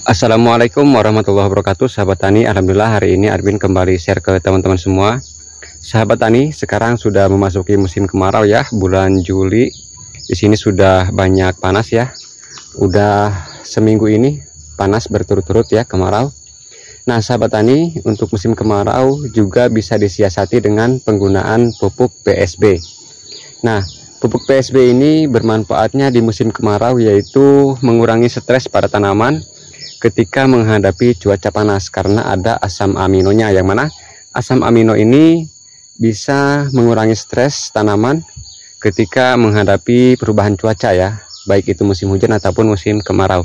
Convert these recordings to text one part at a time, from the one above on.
Assalamualaikum warahmatullahi wabarakatuh, sahabat tani. Alhamdulillah hari ini admin kembali share ke teman-teman semua. Sahabat tani, sekarang sudah memasuki musim kemarau ya, bulan Juli. Di sini sudah banyak panas ya. Udah seminggu ini panas berturut-turut ya, kemarau. Nah, sahabat tani, untuk musim kemarau juga bisa disiasati dengan penggunaan pupuk PSB. Nah, pupuk PSB ini bermanfaatnya di musim kemarau, yaitu mengurangi stres pada tanaman ketika menghadapi cuaca panas, karena ada asam aminonya, yang mana asam amino ini bisa mengurangi stres tanaman ketika menghadapi perubahan cuaca ya, baik itu musim hujan ataupun musim kemarau.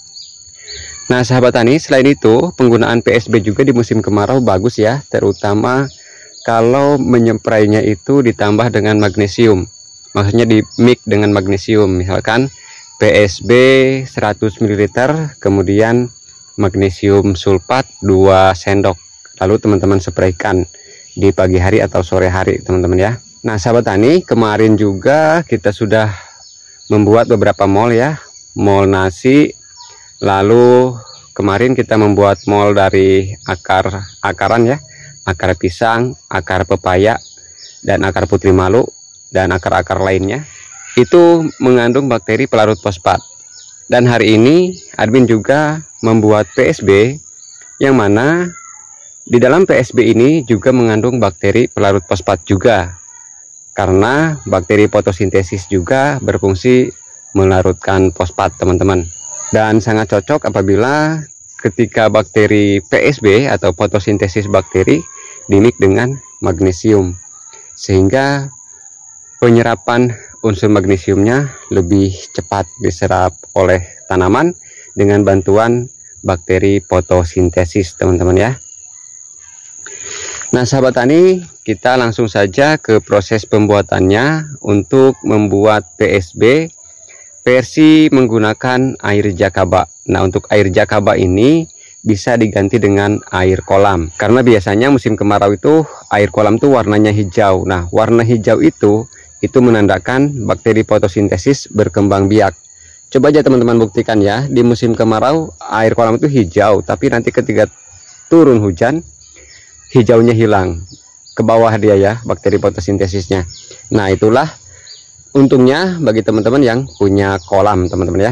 Nah, sahabat tani, selain itu penggunaan PSB juga di musim kemarau bagus ya, terutama kalau menyemprainya itu ditambah dengan magnesium, maksudnya di mix dengan magnesium, misalkan PSB 100 ml, kemudian magnesium sulfat 2 sendok, lalu teman-teman spraykan di pagi hari atau sore hari teman-teman ya. Nah, sahabat tani, kemarin juga kita sudah membuat beberapa mol ya, mol nasi, lalu kemarin kita membuat mol dari akaran ya, akar pisang, akar pepaya, dan akar putri malu, dan akar-akar lainnya. Itu mengandung bakteri pelarut fosfat. Dan hari ini admin juga membuat PSB, yang mana di dalam PSB ini juga mengandung bakteri pelarut fosfat juga, karena bakteri fotosintesis juga berfungsi melarutkan fosfat teman-teman. Dan sangat cocok apabila ketika bakteri PSB atau fotosintesis bakteri dimix dengan magnesium, sehingga penyerapan unsur magnesiumnya lebih cepat diserap oleh tanaman dengan bantuan bakteri fotosintesis teman-teman ya. Nah, sahabat tani, kita langsung saja ke proses pembuatannya. Untuk membuat PSB versi menggunakan air jakaba. Nah, untuk air jakaba ini bisa diganti dengan air kolam, karena biasanya musim kemarau itu air kolam tuh warnanya hijau. Nah, warna hijau itu menandakan bakteri fotosintesis berkembang biak. Coba aja teman-teman buktikan ya, di musim kemarau air kolam itu hijau, tapi nanti ketika turun hujan hijaunya hilang, ke bawah dia ya bakteri fotosintesisnya. Nah, itulah untungnya bagi teman-teman yang punya kolam teman-teman ya.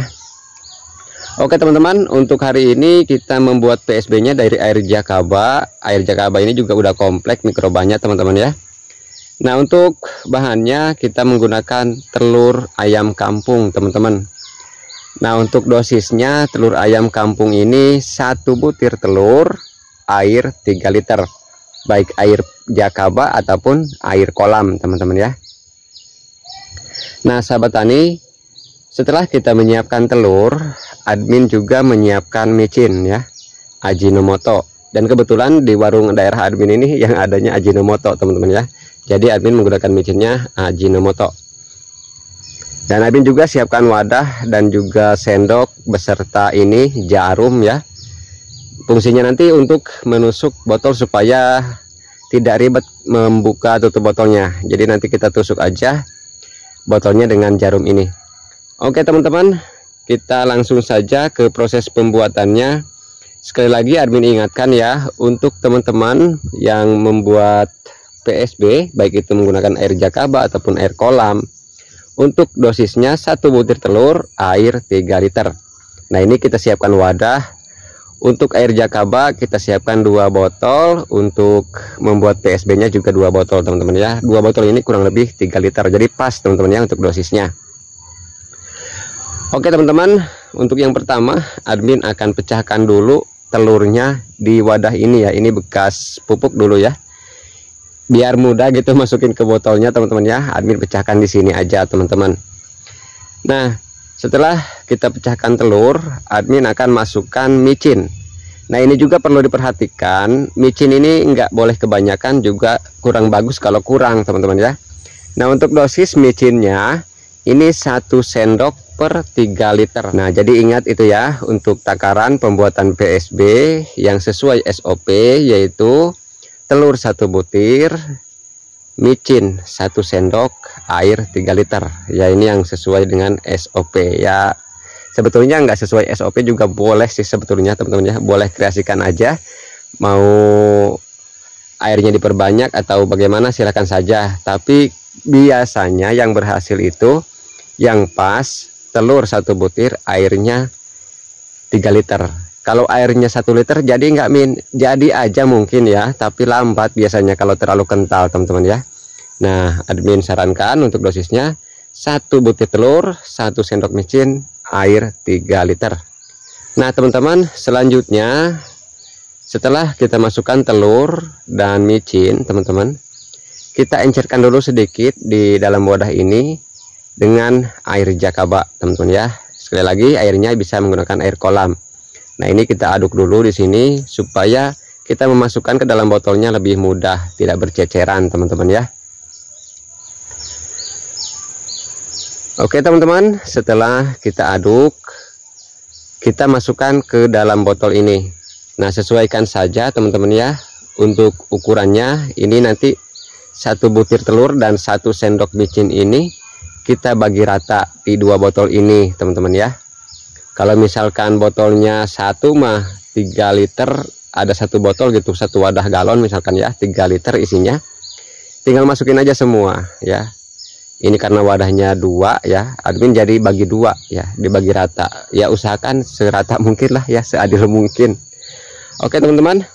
Oke teman-teman, untuk hari ini kita membuat PSB nya dari air jakaba. Air jakaba ini juga udah kompleks mikrobanya teman-teman ya. Nah, untuk bahannya kita menggunakan telur ayam kampung teman-teman. Nah, untuk dosisnya telur ayam kampung ini 1 butir telur, air 3 liter, baik air jakaba ataupun air kolam teman-teman ya. Nah, sahabat tani, setelah kita menyiapkan telur, admin juga menyiapkan micin ya, Ajinomoto. Dan kebetulan di warung daerah admin ini yang adanya Ajinomoto teman-teman ya. Jadi admin menggunakan micinnya Ajinomoto. Dan admin juga siapkan wadah dan juga sendok beserta ini jarum ya. Fungsinya nanti untuk menusuk botol supaya tidak ribet membuka tutup botolnya. Jadi nanti kita tusuk aja botolnya dengan jarum ini. Oke teman-teman, kita langsung saja ke proses pembuatannya. Sekali lagi admin ingatkan ya, untuk teman-teman yang membuat PSB, baik itu menggunakan air jakaba ataupun air kolam, untuk dosisnya 1 butir telur, air 3 liter. Nah, ini kita siapkan wadah. Untuk air jakaba kita siapkan 2 botol, untuk membuat PSB nya juga 2 botol teman-teman ya. 2 botol ini kurang lebih 3 liter, jadi pas teman-teman ya untuk dosisnya. Oke teman-teman, untuk yang pertama admin akan pecahkan dulu telurnya di wadah ini ya. Ini bekas pupuk dulu ya, biar mudah gitu masukin ke botolnya teman-teman ya. Admin pecahkan di sini aja teman-teman. Nah, setelah kita pecahkan telur, admin akan masukkan micin. Nah, ini juga perlu diperhatikan, micin ini nggak boleh kebanyakan, juga kurang bagus kalau kurang teman-teman ya. Nah, untuk dosis micinnya ini 1 sendok per 3 liter. Nah, jadi ingat itu ya, untuk takaran pembuatan PSB yang sesuai SOP, yaitu telur 1 butir, micin 1 sendok, air 3 liter ya. Ini yang sesuai dengan SOP ya. Sebetulnya nggak sesuai SOP juga boleh sih sebetulnya teman-teman ya, boleh kreasikan aja, mau airnya diperbanyak atau bagaimana silahkan saja. Tapi biasanya yang berhasil itu yang pas telur 1 butir airnya 3 liter. Kalau airnya 1 liter jadi nggak min, jadi aja mungkin ya, tapi lambat biasanya kalau terlalu kental teman-teman ya. Nah, admin sarankan untuk dosisnya 1 butir telur, 1 sendok micin, air 3 liter. Nah teman-teman, selanjutnya setelah kita masukkan telur dan micin, teman-teman, kita encerkan dulu sedikit di dalam wadah ini dengan air jakaba, teman-teman ya. Sekali lagi airnya bisa menggunakan air kolam. Nah ini kita aduk dulu di sini supaya kita memasukkan ke dalam botolnya lebih mudah, tidak berceceran teman-teman ya. Oke teman-teman, setelah kita aduk, kita masukkan ke dalam botol ini. Nah sesuaikan saja teman-teman ya, untuk ukurannya ini nanti 1 butir telur dan 1 sendok micin ini kita bagi rata di 2 botol ini teman-teman ya. Kalau misalkan botolnya 1 mah 3 liter, ada 1 botol gitu, 1 wadah galon misalkan ya, 3 liter isinya, tinggal masukin aja semua ya. Ini karena wadahnya 2 ya, admin jadi bagi 2 ya, dibagi rata ya, usahakan serata mungkin lah ya, seadil mungkin. Oke teman-teman,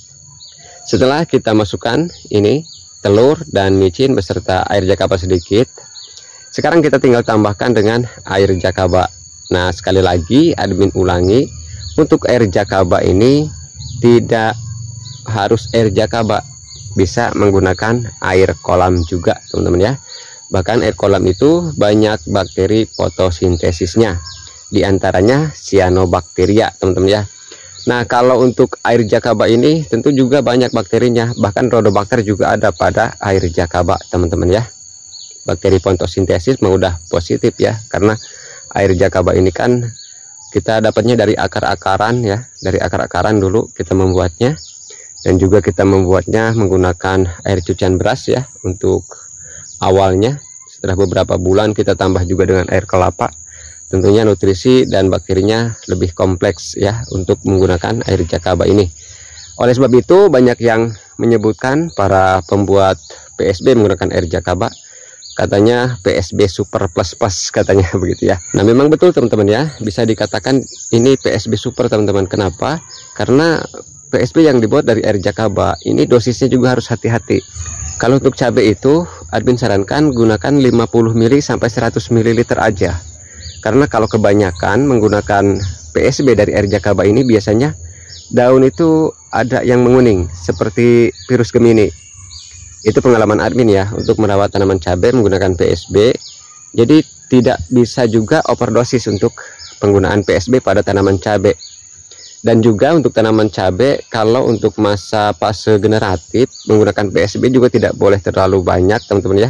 setelah kita masukkan ini telur dan micin beserta air jakaba sedikit, sekarang kita tinggal tambahkan dengan air jakaba. Nah sekali lagi admin ulangi, untuk air jakaba ini tidak harus air jakaba, bisa menggunakan air kolam juga teman-teman ya. Bahkan air kolam itu banyak bakteri fotosintesisnya, diantaranya cyanobacteria teman-teman ya. Nah kalau untuk air jakaba ini tentu juga banyak bakterinya, bahkan rodobakter juga ada pada air jakaba teman-teman ya. Bakteri fotosintesis mah udah positif ya, karena air jakaba ini kan kita dapatnya dari akar-akaran ya, dari akar-akaran dulu kita membuatnya, dan juga kita membuatnya menggunakan air cucian beras ya untuk awalnya. Setelah beberapa bulan kita tambah juga dengan air kelapa, tentunya nutrisi dan bakterinya lebih kompleks ya untuk menggunakan air jakaba ini. Oleh sebab itu banyak yang menyebutkan para pembuat PSB menggunakan air jakaba, katanya PSB super plus plus katanya begitu ya. Nah memang betul teman-teman ya, bisa dikatakan ini PSB super teman-teman. Kenapa? Karena PSB yang dibuat dari air jakaba ini dosisnya juga harus hati-hati. Kalau untuk cabai itu admin sarankan gunakan 50 ml sampai 100 ml aja, karena kalau kebanyakan menggunakan PSB dari air jakaba ini biasanya daun itu ada yang menguning seperti virus Gemini. Itu pengalaman admin ya, untuk merawat tanaman cabai menggunakan PSB. Jadi tidak bisa juga overdosis untuk penggunaan PSB pada tanaman cabai. Dan juga untuk tanaman cabai, kalau untuk masa fase generatif menggunakan PSB juga tidak boleh terlalu banyak teman-teman ya.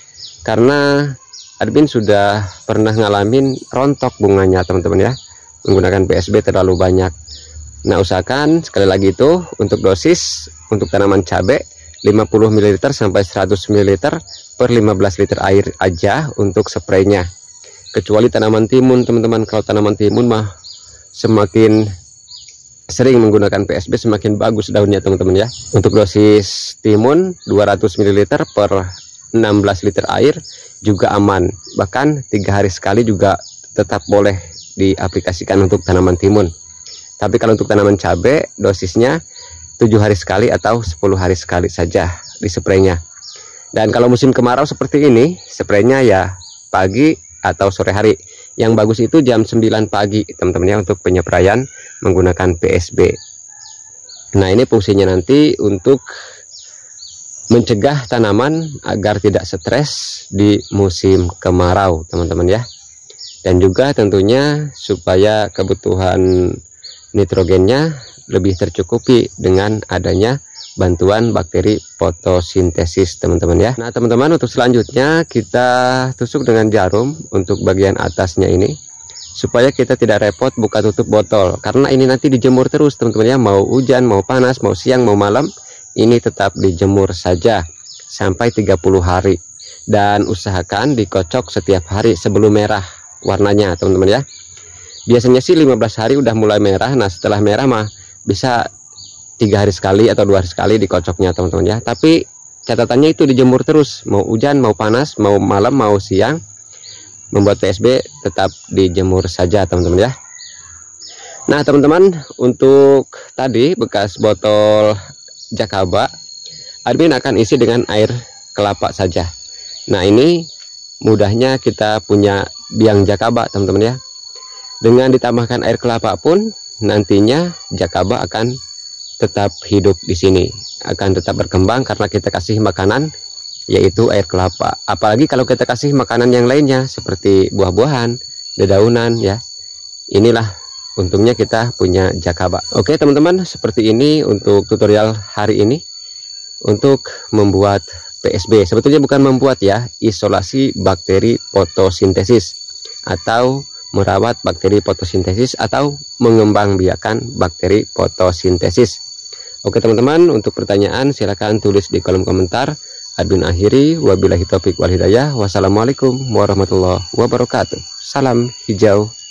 Karena admin sudah pernah ngalamin rontok bunganya teman-teman ya, menggunakan PSB terlalu banyak. Nah usahakan sekali lagi itu untuk dosis untuk tanaman cabai 50 ml sampai 100 ml per 15 liter air aja untuk spraynya. Kecuali tanaman timun teman-teman. Kalau tanaman timun mah semakin sering menggunakan PSB semakin bagus daunnya teman-teman ya. Untuk dosis timun 200 ml per 16 liter air juga aman. Bahkan 3 hari sekali juga tetap boleh diaplikasikan untuk tanaman timun. Tapi kalau untuk tanaman cabai dosisnya 7 hari sekali atau 10 hari sekali saja di spraynya. Dan kalau musim kemarau seperti ini, spraynya ya pagi atau sore hari. Yang bagus itu jam 9 pagi teman-teman ya, untuk penyepraian menggunakan PSB. Nah ini fungsinya nanti untuk mencegah tanaman agar tidak stres di musim kemarau teman-teman ya. Dan juga tentunya supaya kebutuhan nitrogennya lebih tercukupi dengan adanya bantuan bakteri fotosintesis teman-teman ya. Nah teman-teman, untuk selanjutnya kita tusuk dengan jarum untuk bagian atasnya ini, supaya kita tidak repot buka tutup botol, karena ini nanti dijemur terus teman-teman ya. Mau hujan, mau panas, mau siang, mau malam, ini tetap dijemur saja sampai 30 hari. Dan usahakan dikocok setiap hari sebelum merah warnanya teman-teman ya. Biasanya sih 15 hari udah mulai merah. Nah setelah merah mah bisa 3 hari sekali atau 2 hari sekali dikocoknya teman-teman ya. Tapi catatannya itu dijemur terus, mau hujan mau panas, mau malam mau siang, membuat PSB tetap dijemur saja teman-teman ya. Nah teman-teman, untuk tadi bekas botol Jakaba, admin akan isi dengan air kelapa saja. Nah ini mudahnya kita punya biang Jakaba teman-teman ya. Dengan ditambahkan air kelapa pun nantinya Jakaba akan tetap hidup di sini, akan tetap berkembang karena kita kasih makanan yaitu air kelapa. Apalagi kalau kita kasih makanan yang lainnya seperti buah-buahan, dedaunan ya. Inilah untungnya kita punya Jakaba. Oke teman-teman, seperti ini untuk tutorial hari ini untuk membuat PSB. Sebetulnya bukan membuat ya, isolasi bakteri fotosintesis atau merawat bakteri fotosintesis atau mengembangbiakan bakteri fotosintesis. Oke teman-teman, untuk pertanyaan silahkan tulis di kolom komentar. Admin akhiri, wabillahi taufik wal hidayah. Wassalamualaikum warahmatullahi wabarakatuh. Salam hijau.